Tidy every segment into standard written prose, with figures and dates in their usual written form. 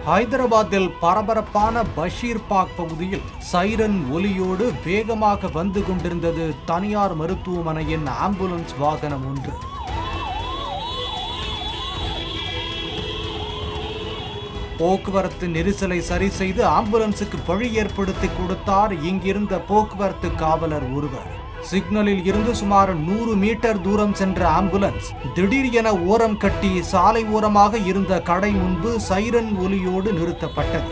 ஹைதராபாத்தில் பரபரப்பான பஷீர் பாக் பகுதியில் சைரன் ஒலியோடு வேகமாக வந்து கொண்டிருந்தது தனியார் மருத்துவமனையின் ஆம்புலன்ஸ் வாகனம் ஒன்று. போக்குவரத்து நெரிசலை சரி செய்து ஆம்புலன்ஸுக்கு வழி ஏற்படுத்தி கொடுத்தார் இங்கிருந்த போக்குவரத்து காவலர் ஒருவர். சிக்னலில் இருந்து சுமார் 100 மீட்டர் தூரம் சென்ற ஆம்புலன்ஸ் திடீர் என ஓரம் கட்டி சாலை ஓரமாக இருந்த கடை முன்பு சைரன் ஒலியோடு நிறுத்தப்பட்டது.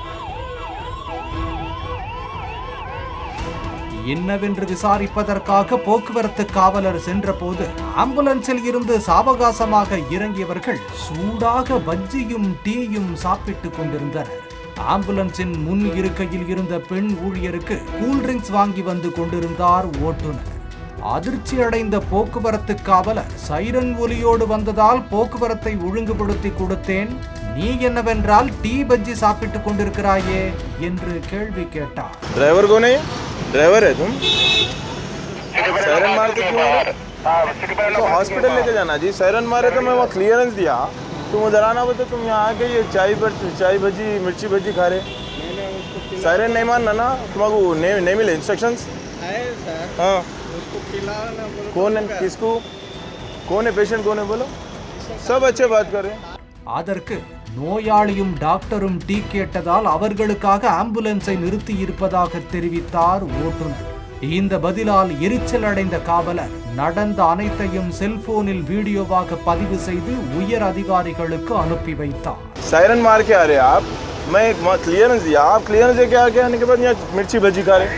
என்னவென்று விசாரிப்பதற்காக போக்குவரத்து காவலர் சென்றபோது ஆம்புலன்ஸில் இருந்து சாவகாசமாக இறங்கியவர்கள் சூடாக பஜ்ஜியும் டீயும் சாப்பிட்டுக் கொண்டிருந்தனர். ஆம்புலன்ஸின் முன் இருக்கையில் இருந்த பெண் ஊழியருக்கு கூல்ட்ரிங்க்ஸ் வாங்கி வந்து கொண்டிருந்தார் ஓட்டுநர். அதிர்ச்சி அடைந்த போக்குவரத்து காவலர் சைரன் ஒலியோடு வந்ததால் போக்குவரத்தை ஒழுங்குபடுத்தி கொடுத்தேன், நீ என்னவென்றால் டீ பஜ்ஜி சாப்பிட்டுக் கொண்டிருக்கிறாயே என்று கேள்வி கேட்டார். டிரைவர் கோனே ड्राइवर है तुम? सायरन मार के क्यों? तो हॉस्पिटल लेके जाना जी. सायरन मारे तो मैं वहाँ क्लियरेंस दिया. तुम उधर आना बता. तुम यहाँ आके ये चाय भजी मिर्ची भजी खा रहे. सायरन नहीं मानना ना. तुम्हारे नहीं मिले इंस्ट्रक्शंस? हाँ. कौन है? किसको? कौन है पेशेंट? कौन है बोलो. सब अच्छे बात कर रहे हैं. அதற்கு நோயாளியும் டாக்டரும் டீ கேட்டதால் அவர்களுக்காக ஆம்புலன்ஸை நிறுத்தி இருப்பதாக தெரிவித்தார் ஓட்டுநர். இந்த பதிலால் எரிச்சல் அடைந்த காவலர் நடந்த அனைத்தையும் செல்போனில் வீடியோவாக பதிவு செய்து உயர் அதிகாரிகளுக்கு அனுப்பி வைத்தார். सायरन मार के आ रहे आप. मैं क्लियरेंस दिया. आप क्लियरेंस देके आके आने के बाद यहाँ मिर्ची भजी खा रहे.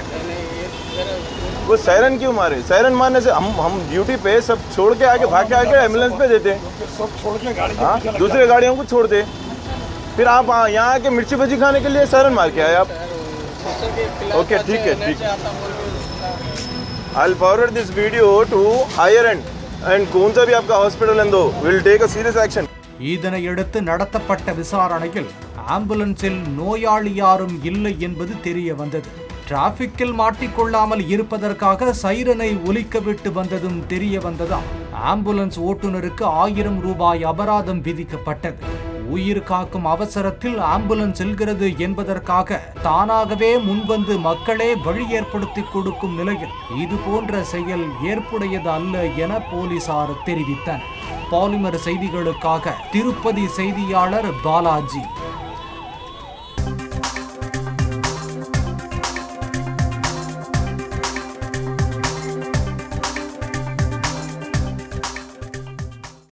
वो सायरन क्यों मारे? सायरन मारने से हम ड्यूटी पे सब छोड़ के आके भाग के आके एम्बुलेंस पे देते. सब छोड़ के गाड़ी दूसरे गाड़ियों को छोड़ते. फिर आप यहाँ आके मिर्ची भजी खाने के लिए सायरन मार के आए आप. ओके ठीक है ठीक. I'll forward this video to higher end and कौन सा भी आपका हॉस्पिटल है दो will take a serious action. இதனையடுத்து நடத்தப்பட்ட விசாரணையில் ஆம்புலன்ஸில் நோயாளி யாரும் இல்லை என்பது தெரிய வந்தது. டிராபிக்கில் மாட்டிக்கொள்ளாமல் இருப்பதற்காக சைரனை ஒலிக்க விட்டு வந்ததும் தெரிய வந்ததால் ஆம்புலன்ஸ் ஓட்டுநருக்கு 1000 ரூபாய் அபராதம் விதிக்கப்பட்டது. உயிர் காக்கும் அவசரத்தில் ஆம்புலன்ஸ் செல்கிறது என்பதற்காக தானாகவே முன்வந்து மக்களே வழி ஏற்படுத்தி கொடுக்கும் நிலையில் இது போன்ற செயல் ஏற்புடையது அல்ல என போலீசார் தெரிவித்தனர். பாலிமர் செய்திகளுக்காக திருப்பதி செய்தியாளர் பாலாஜி.